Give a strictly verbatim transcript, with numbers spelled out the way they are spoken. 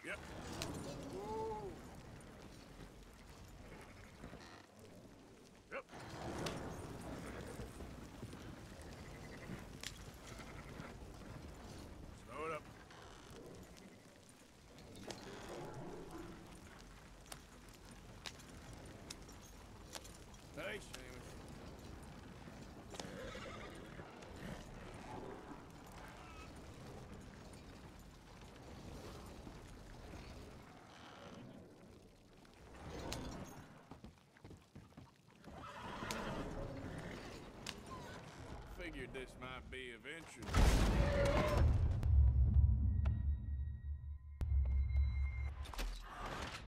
Yep. Whoa. Yep. Slow it up. Hey, Seamus. Figured this might be of interest.